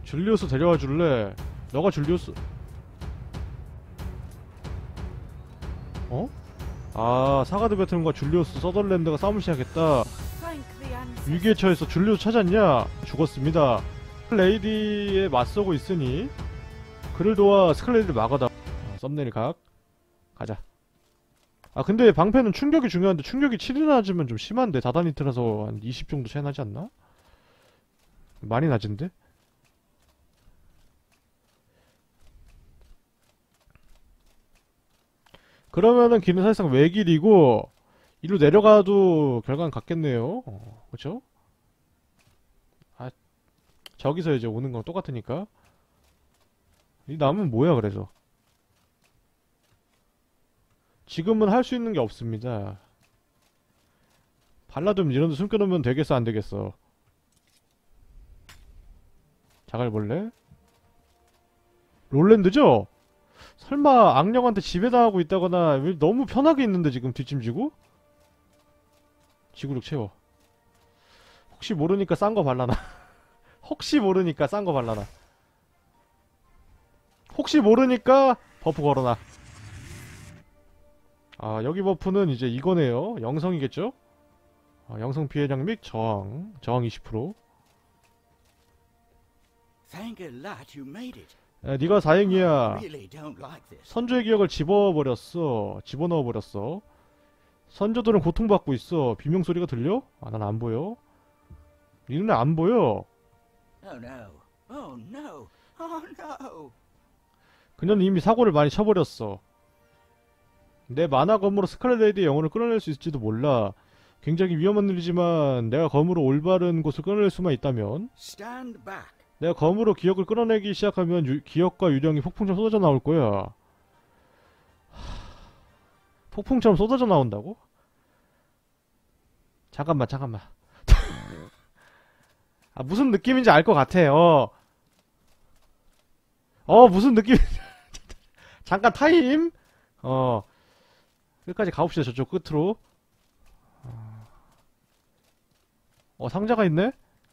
줄리우스 데려와 줄래? 너가 줄리우스. 어? 아, 사가드 베트남과 줄리우스 서덜랜드가 싸움을 시작했다. 위기에 처해서 줄리우스 찾았냐? 죽었습니다. 레이디에 맞서고 있으니 그를 도와 스칼레이드를 막아다. 썸네일 각. 가자. 아, 근데 방패는 충격이 중요한데 충격이 7이나 낮으면 좀 심한데. 다다니트라서 한 20 정도 차이 나지 않나? 많이 낮은데? 그러면은 길은 사실상 외길이고 이리로 내려가도 결과는 같겠네요. 그쵸? 아, 저기서 이제 오는 건 똑같으니까. 이 나무는 뭐야 그래서. 지금은 할 수 있는 게 없습니다. 발라둠 이런 데 숨겨놓으면 되겠어 안 되겠어? 자갈벌레? 롤랜드죠? 설마 악령한테 지배당하고 있다거나. 왜 너무 편하게 있는데 지금 뒷짐지고? 지구력 채워. 혹시 모르니까 싼 거 발라놔. 혹시 모르니까 싼 거 발라놔. 혹시 모르니까 버프 걸어놔. 아, 여기 버프는 이제 이거네요. 영성이겠죠? 아, 영성 피해량 및 저항 20%. 네가 다행이야. 선조의 기억을 집어넣어버렸어. 선조들은 고통받고 있어. 비명소리가 들려? 아, 난 안 보여. 이 눈에 안 보여. 그녀는 이미 사고를 많이 쳐버렸어. 내 만화 검으로 스칼렛 레이디의 영혼을 끌어낼 수 있을지도 몰라. 굉장히 위험한 일이지만 내가 검으로 올바른 곳을 끌어낼 수만 있다면. 내가 검으로 기억을 끌어내기 시작하면 기억과 유령이 폭풍처럼 쏟아져 나올 거야. 폭풍처럼 쏟아져 나온다고? 잠깐만. 아, 무슨 느낌인지 알 것 같아요. 무슨 느낌인지. 잠깐 타임. 끝까지 가봅시다. 저쪽 끝으로. 상자가 있네?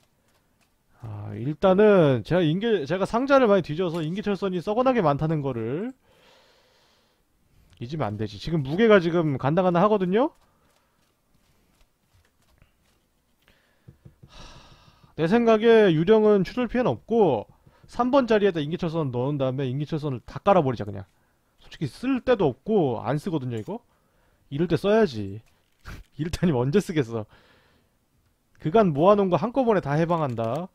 일단은 제가 상자를 많이 뒤져서 인기철선이 썩어나게 많다는 거를 잊으면 안 되지. 지금 무게가 지금 간당간당 하거든요? 내 생각에 유령은 추돌 피해는 없고 3번 자리에다 인기철선 넣은 다음에 인기철선을 다 깔아버리자 그냥. 솔직히 쓸 데도 없고 안 쓰거든요 이거? 이럴 때 써야지. 이럴 때 아니면 언제 쓰겠어. 그간 모아놓은 거 한꺼번에 다 해방한다.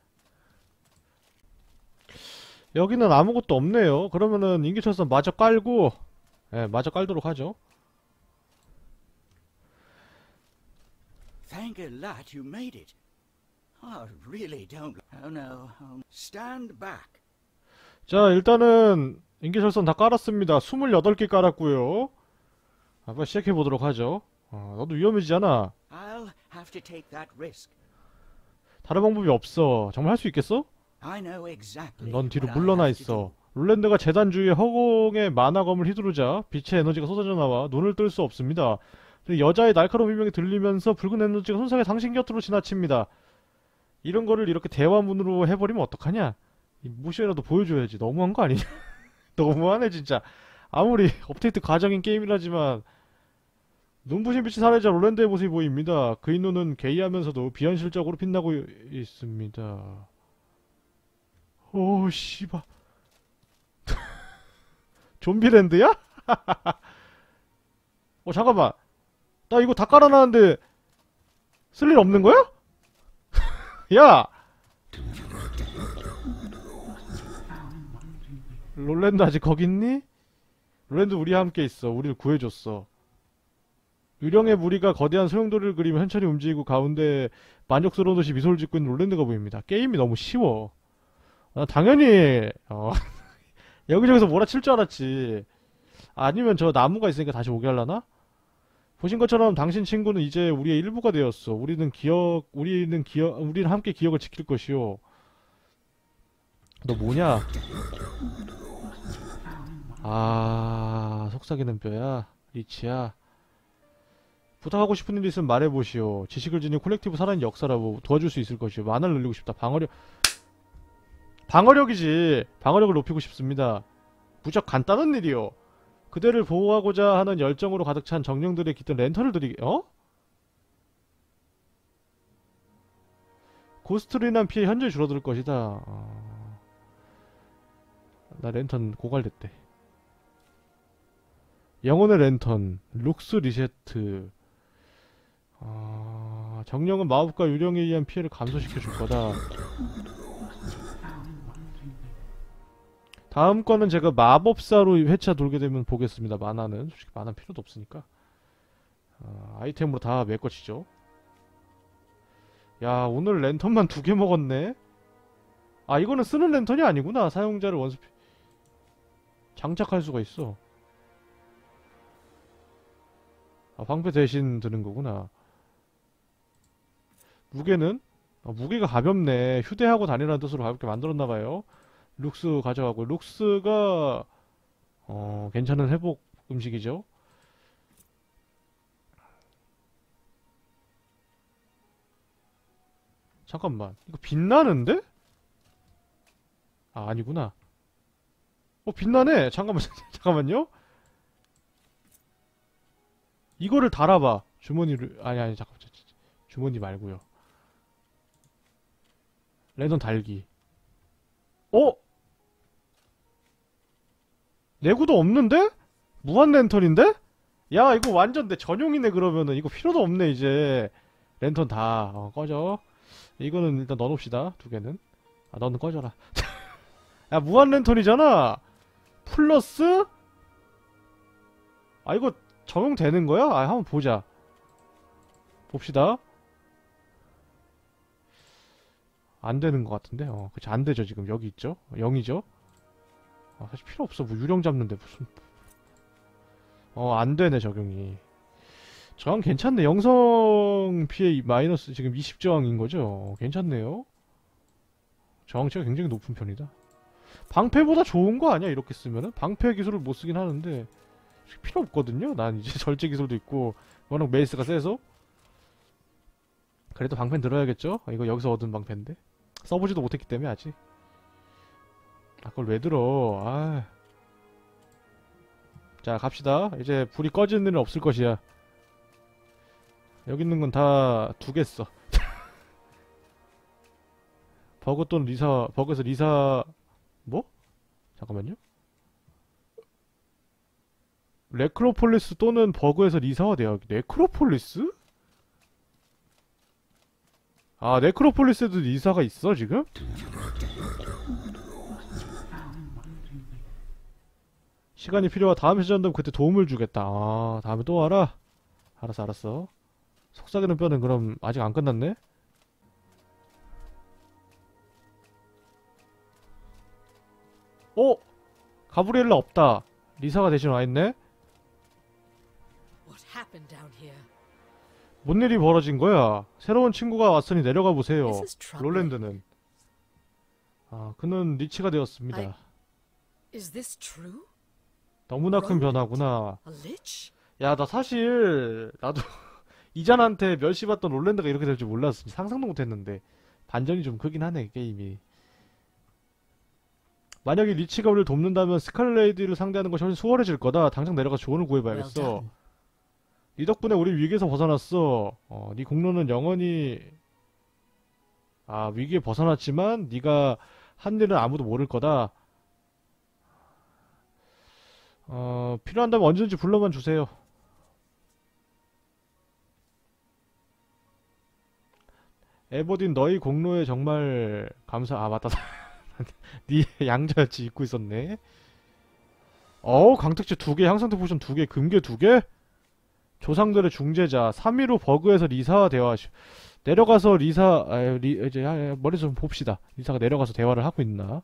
여기는 아무것도 없네요. 그러면은 인기철선 마저 깔고, 마저 깔도록 하죠. 자, 일단은 인기철선 다 깔았습니다. 28개 깔았고요. 한번 시작해보도록 하죠. 너도 위험해지잖아. 다른 방법이 없어. 정말 할 수 있겠어? 넌 뒤로 물러나 있어. 롤랜드가 재단주의 허공에 만화검을 휘두르자 빛의 에너지가 쏟아져 나와 눈을 뜰 수 없습니다. 여자의 날카로운 비명이 들리면서 붉은 에너지가 손상해 당신 곁으로 지나칩니다. 이런 거를 이렇게 대화문으로 해버리면 어떡하냐? 무시라도 보여줘야지. 너무한 거 아니냐? 너무하네 진짜. 아무리 업데이트 과정인 게임이라지만 눈부신 빛이 사라지자 롤랜드의 모습이 보입니다. 그의 눈은 게이하면서도 비현실적으로 빛나고 있습니다. 오 씨발. 좀비랜드야? 잠깐만. 나 이거 다 깔아놨는데 쓸 일 없는 거야? 야! 롤랜드 아직 거기 있니? 롤랜드 우리와 함께 있어. 우리를 구해줬어. 유령의 무리가 거대한 소용돌이를 그리며 현철이 움직이고 가운데 만족스러운 듯이 미소를 짓고 있는 롤랜드가 보입니다. 게임이 너무 쉬워. 당연히 여기저기서 몰아칠 줄 알았지. 아니면 저 나무가 있으니까 다시 오게 하려나? 보신 것처럼 당신 친구는 이제 우리의 일부가 되었어. 우리는 함께 기억을 지킬 것이오. 너 뭐냐? 속삭이는 뼈야. 리치야. 부탁하고 싶은 일이 있으면 말해보시오. 지식을 지닌 콜렉티브 살아있는 역사라고 도와줄 수 있을 것이오. 만화를 늘리고 싶다. 방어력이지. 방어력을 높이고 싶습니다. 무척 간단한 일이요. 그대를 보호하고자 하는 열정으로 가득 찬 정령들의 깃든 랜턴을 드리게. 어? 고스트로 인한 피해 현저히 줄어들 것이다. 나 랜턴 고갈됐대. 영혼의 랜턴, 룩스 리세트. 정령은 마법과 유령에 의한 피해를 감소시켜줄 거다. 다음 거는 제가 마법사로 회차 돌게 되면 보겠습니다. 만화는 솔직히 만화 필요도 없으니까. 아이템으로 다 메꿔치죠. 야, 오늘 랜턴만 2개 먹었네. 아, 이거는 쓰는 랜턴이 아니구나. 사용자를 원스피 장착할 수가 있어. 아, 방패 대신 드는 거구나. 무게는? 무게가 가볍네. 휴대하고 다니라는 뜻으로 가볍게 만들었나봐요. 룩스 가져가고. 룩스가 괜찮은 회복 음식이죠. 잠깐만, 이거 빛나는데? 아, 아니구나. 빛나네. 잠깐만. 잠깐만요. 이거를 달아봐. 주머니를. 아니 잠깐만. 주머니 말고요. 랜턴 달기. 내구도 없는데? 무한 랜턴인데? 야, 이거 완전 내 전용이네. 그러면은 이거 필요도 없네. 이제 랜턴 다 꺼져. 이거는 일단 넣어놓읍시다. 2개는. 너는 꺼져라. 야, 무한 랜턴이잖아. 플러스 이거 적용되는 거야? 한번 보자. 봅시다. 안 되는 것 같은데? 그치, 안 되죠. 지금 여기 있죠? 0이죠? 사실 필요 없어. 뭐 유령 잡는데 무슨. 안 되네, 적용이. 저항 괜찮네. 영성 피해 마이너스 지금 20저항인 거죠? 괜찮네요. 저항치가 굉장히 높은 편이다. 방패보다 좋은 거 아니야? 이렇게 쓰면은? 방패 기술을 못 쓰긴 하는데 필요 없거든요? 난 이제 절제 기술도 있고 워낙 메이스가 세서. 그래도 방패는 들어야겠죠? 이거 여기서 얻은 방패인데 써보지도 못했기 때문에 아직. 그걸 왜 들어? 자, 갑시다. 이제 불이 꺼지는 일은 없을 것이야. 여기 있는 건 다 2개 써. 버그 또는 리사. 버그에서 리사. 뭐? 잠깐만요. 네크로폴리스 또는 버그에서 리사와 대화하기. 네크로폴리스? 네크로폴리스에도 리사가 있어 지금? 시간이 필요하. 다음 회전되면 그때 도움을 주겠다. 다음에 또 와라. 알았어. 속삭이는 뼈는 그럼 아직 안 끝났네? 가브리엘라 없다. 리사가 대신 와있네? 뭔 일이 벌어진 거야? 새로운 친구가 왔으니 내려가 보세요. 롤랜드는. 그는 리치가 되었습니다. 너무나 큰 변화구나. 야, 나 사실 나도 이잔한테 멸시받던 롤랜드가 이렇게 될 줄 몰랐어. 상상도 못했는데 반전이 좀 크긴 하네, 게임이. 만약에 리치가 우리를 돕는다면 스칼레이드를 상대하는 것이 훨씬 수월해질 거다. 당장 내려가서 조언을 구해봐야겠어. 네 덕분에 우리 위기에서 벗어났어. 네 공로는 영원히. 위기에 벗어났지만 네가 한 일은 아무도 모를 거다. 필요한다면 언제든지 불러만 주세요. 에버딘, 너희 공로에 정말 맞다. 네 양자였지. 잊고 있었네. 강특치 2개, 향상대 포션 2개, 금괴 2개? 조상들의 중재자. 3위로 버그에서 리사와 대화하시. 내려가서 리사. 이제 머리에서 좀 봅시다. 리사가 내려가서 대화를 하고 있나.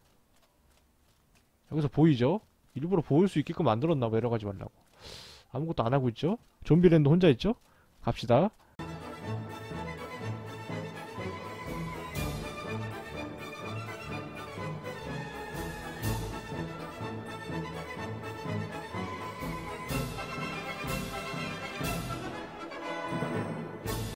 여기서 보이죠? 일부러 보일 수 있게끔 만들었나봐. 내려가지 말라고. 아무것도 안 하고 있죠? 좀비랜드 혼자 있죠? 갑시다.